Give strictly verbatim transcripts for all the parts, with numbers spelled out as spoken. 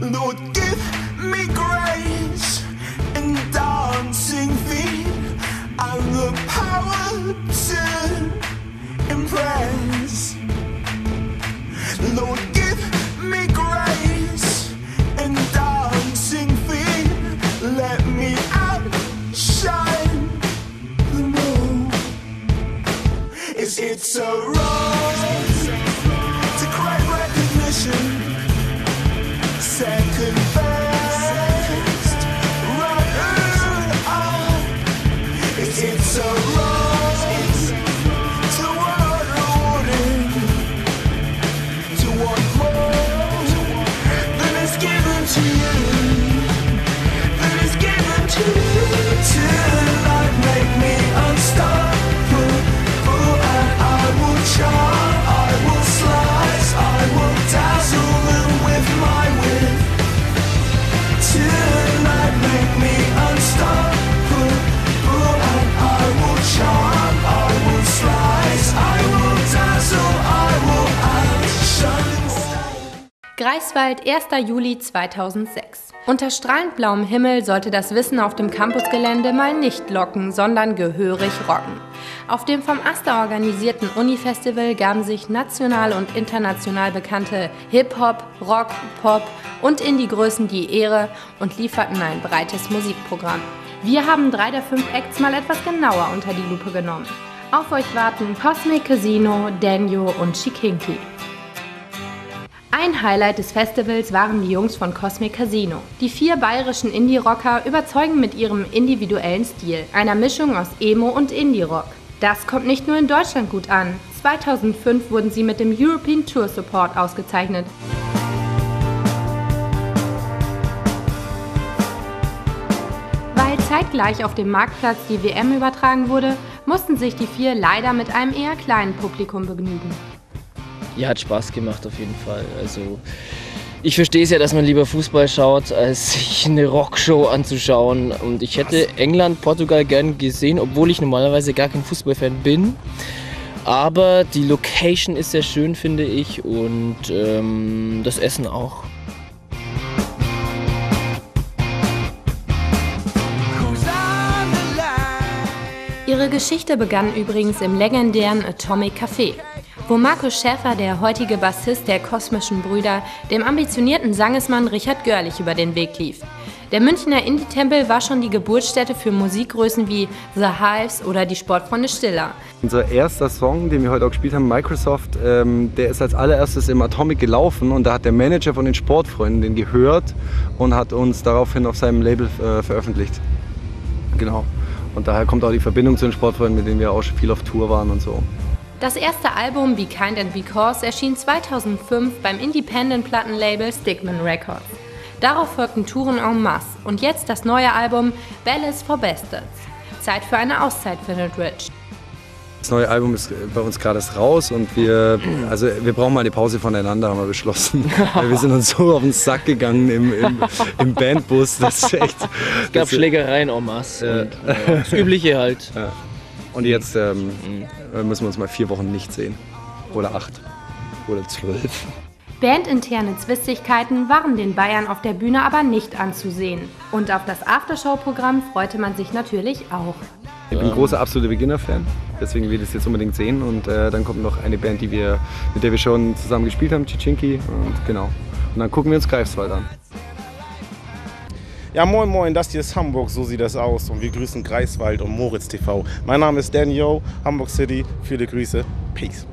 Lord, give me grace and dancing feet and the power to impress. Lord, give me grace and dancing feet. Let me outshine them all. Is it so wrong to crave recognition? Second best, right? Oh, is it so wrong to want rewarding, to want more than is given to you, than is given to you? Tonight make me unstoppable, and I will charm, I will slice, I will dazzle them with my wit. Tonight make me unstoppable, and I will charm, I will slice, I will dazzle, I will outshine. Greifswald, erster Juli zweitausendsechs. Unter strahlend blauem Himmel sollte das Wissen auf dem Campusgelände mal nicht locken, sondern gehörig rocken. Auf dem vom AStA organisierten Uni-Festival gaben sich national und international bekannte Hip-Hop, Rock, Pop und Indie-Größen die Ehre und lieferten ein breites Musikprogramm. Wir haben drei der fünf Acts mal etwas genauer unter die Lupe genommen. Auf euch warten Cosmic Casino, Danyo und Chikinki. Ein Highlight des Festivals waren die Jungs von Cosmic Casino. Die vier bayerischen Indie-Rocker überzeugen mit ihrem individuellen Stil, einer Mischung aus Emo und Indie-Rock. Das kommt nicht nur in Deutschland gut an. zweitausendfünf wurden sie mit dem European Tour Support ausgezeichnet. Weil zeitgleich auf dem Marktplatz die W M übertragen wurde, mussten sich die vier leider mit einem eher kleinen Publikum begnügen. Ja, hat Spaß gemacht auf jeden Fall. Also ich verstehe es ja, dass man lieber Fußball schaut, als sich eine Rockshow anzuschauen. Und ich hätte England, Portugal gern gesehen, obwohl ich normalerweise gar kein Fußballfan bin. Aber die Location ist sehr schön, finde ich, und ähm, das Essen auch. Ihre Geschichte begann übrigens im legendären Atomic Café, wo Markus Schäfer, der heutige Bassist der Kosmischen Brüder, dem ambitionierten Sangesmann Richard Görlich über den Weg lief. Der Münchner Indie-Tempel war schon die Geburtsstätte für Musikgrößen wie The Hives oder die Sportfreunde Stiller. Unser erster Song, den wir heute auch gespielt haben, Microsoft, ähm, der ist als allererstes im Atomic gelaufen, und da hat der Manager von den Sportfreunden den gehört und hat uns daraufhin auf seinem Label äh, veröffentlicht. Genau. Und daher kommt auch die Verbindung zu den Sportfreunden, mit denen wir auch schon viel auf Tour waren und so. Das erste Album Be Kind and Because erschien zweitausendfünf beim Independent-Plattenlabel Stickman Records. Darauf folgten Touren en masse und jetzt das neue Album Ballast for Bastards. Zeit für eine Auszeit, findet Rich. Das neue Album ist bei uns gerade erst raus und wir, also wir brauchen mal eine Pause voneinander, haben wir beschlossen. Weil wir sind uns so auf den Sack gegangen im, im, im Bandbus. Das ist echt, es gab das, Schlägereien en masse. Ja. Und, äh, das Übliche halt. Ja. Und jetzt ähm, müssen wir uns mal vier Wochen nicht sehen. Oder acht. Oder zwölf. Bandinterne Zwistigkeiten waren den Bayern auf der Bühne aber nicht anzusehen. Und auf das Aftershow-Programm freute man sich natürlich auch. Ich bin ein großer absoluter Beginner-Fan, deswegen will ich das jetzt unbedingt sehen. Und äh, dann kommt noch eine Band, die wir, mit der wir schon zusammen gespielt haben, Chikinki. Und genau. Und dann gucken wir uns Greifswald an. Ja, moin moin, das hier ist Hamburg, so sieht das aus, und wir grüßen Greifswald und Moritz T V. Mein Name ist Danyo, Hamburg City, viele Grüße, Peace.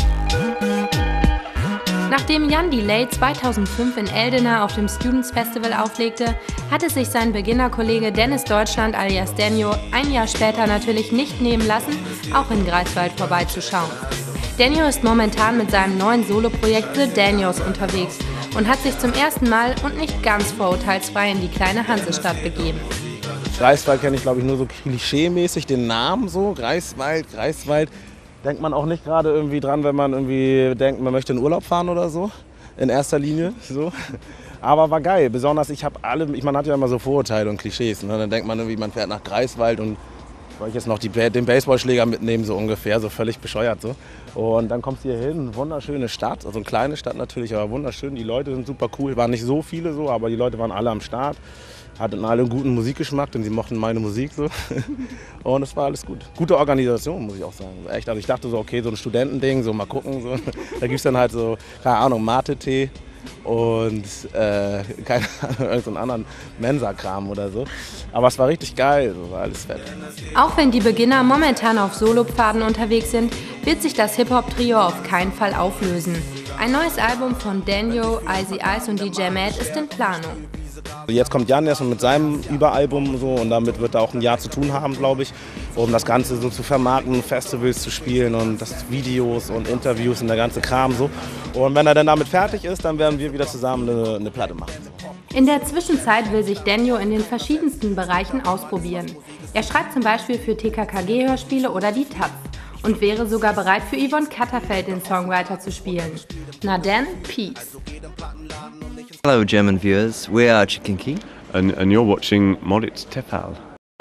Nachdem Jan Delay zweitausendfünf in Eldena auf dem Students Festival auflegte, hatte sich sein Beginnerkollege Dennis Deutschland alias Danyo ein Jahr später natürlich nicht nehmen lassen, auch in Greifswald vorbeizuschauen. Danyo ist momentan mit seinem neuen Soloprojekt The Danyos unterwegs und hat sich zum ersten Mal und nicht ganz vorurteilsfrei in die kleine Hansestadt begeben. Greifswald kenne ich, glaube ich, nur so klischee-mäßig, den Namen so, Greifswald, Greifswald. Denkt man auch nicht gerade irgendwie dran, wenn man irgendwie denkt, man möchte in Urlaub fahren oder so, in erster Linie. So. Aber war geil, besonders ich habe alle, ich, man hat ja immer so Vorurteile und Klischees. Ne? Dann denkt man irgendwie, man fährt nach Greifswald und soll ich jetzt noch die, den Baseballschläger mitnehmen, so ungefähr, so völlig bescheuert so. Und dann kommst du hier hin, wunderschöne Stadt, also eine kleine Stadt natürlich, aber wunderschön. Die Leute sind super cool, waren nicht so viele so, aber die Leute waren alle am Start. Hatten alle einen guten Musikgeschmack, denn sie mochten meine Musik so. Und es war alles gut. Gute Organisation, muss ich auch sagen. Echt, also ich dachte so, okay, so ein Studentending, so mal gucken. So. Da gibt es dann halt so, keine Ahnung, Mate-Tee und äh, keine Ahnung, irgendeinen anderen Mensa-Kram oder so. Aber es war richtig geil, so war alles fett. Auch wenn die Beginner momentan auf Solopfaden unterwegs sind, wird sich das Hip-Hop-Trio auf keinen Fall auflösen. Ein neues Album von Danyo, Icy Ice und D J Matt ist in Planung. Jetzt kommt Jan erstmal mit seinem Überalbum so, und damit wird er auch ein Jahr zu tun haben, glaube ich, um das Ganze so zu vermarkten, Festivals zu spielen und das Videos und Interviews und der ganze Kram so. Und wenn er dann damit fertig ist, dann werden wir wieder zusammen eine, eine Platte machen. In der Zwischenzeit will sich Danyo in den verschiedensten Bereichen ausprobieren. Er schreibt zum Beispiel für T K K G-Hörspiele oder die Taz und wäre sogar bereit für Yvonne Katterfeld den Songwriter zu spielen. Na dann, Peace. Hello German viewers, we are Chikinki. And, and you're watching Moritz Tefal.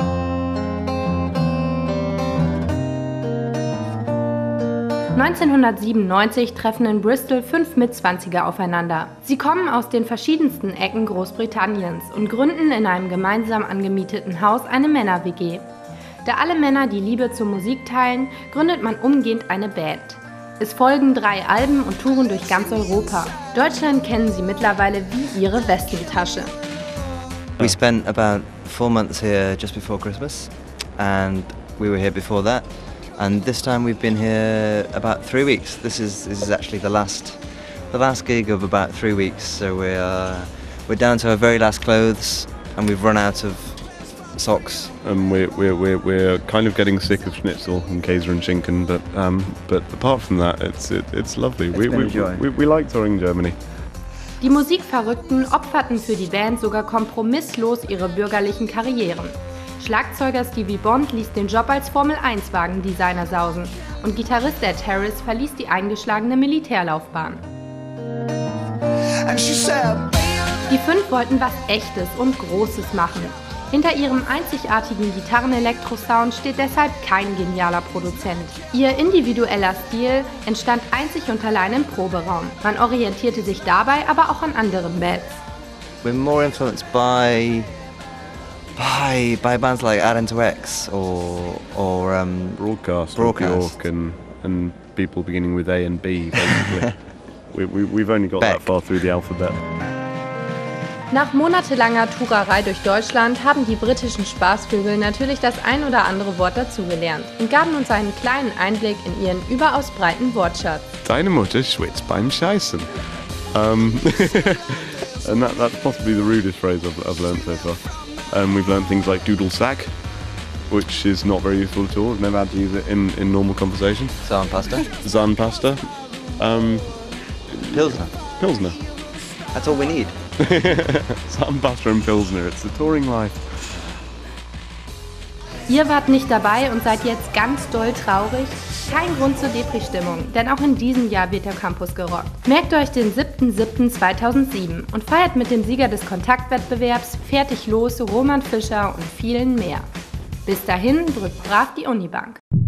neunzehnhundertsiebenundneunzig treffen in Bristol fünf Mitzwanziger aufeinander. Sie kommen aus den verschiedensten Ecken Großbritanniens und gründen in einem gemeinsam angemieteten Haus eine Männer-W G. Da alle Männer die Liebe zur Musik teilen, gründet man umgehend eine Band. Es folgen drei Alben und Touren durch ganz Europa. Deutschland kennen sie mittlerweile wie ihre Westentasche. We spent about four months here just before Christmas, and we were here before that. And this time we've been here about three weeks. This is this is actually the last the last gig of about three weeks. So we're uh, we're down to our very last clothes, and we've run out of socks. And we're, we're, we're, we're kind of getting sick of Schnitzel and Käse and Schinken, but um, but apart from that, it's it, it's lovely. It's we, been we, a joy. we, we like touring Germany. Die Musikverrückten opferten für die Band sogar kompromisslos ihre bürgerlichen Karrieren. Schlagzeuger Stevie Bond ließ den Job als Formel eins Wagendesigner sausen und Gitarrist Ed Harris verließ die eingeschlagene Militärlaufbahn. Die fünf wollten was Echtes und Großes machen. Hinter ihrem einzigartigen Gitarren-Elektro-Sound steht deshalb kein genialer Produzent. Ihr individueller Stil entstand einzig und allein im Proberaum. Man orientierte sich dabei aber auch an anderen Bands. We're more influenced by by by bands like Add Into X or or um, Broadcast, Broadcast. Bjork and, and people beginning with A and B, basically. we, we, we've only got Beck. that far through the alphabet. Nach monatelanger Tourerei durch Deutschland haben die britischen Spaßvögel natürlich das ein oder andere Wort dazugelernt und gaben uns einen kleinen Einblick in ihren überaus breiten Wortschatz. Deine Mutter schwitzt beim Scheißen. Um, and that, that's possibly the rudest phrase I've, I've learned so far. Um, we've learned things like doodle sack, which is not very useful at all. I've never had to use it in, in normal conversation. Zahnpasta. Zahnpasta. Um, Pilsner. Pilsner. That's all we need. Zahnpasta and Pilsner, it's the touring life. Ihr wart nicht dabei und seid jetzt ganz doll traurig? Kein Grund zur Depri-Stimmung, denn auch in diesem Jahr wird der Campus gerockt. Merkt euch den siebten siebten zweitausendsieben und feiert mit dem Sieger des Kontaktwettbewerbs Fertig los, Roman Fischer und vielen mehr. Bis dahin drückt brav die Unibank.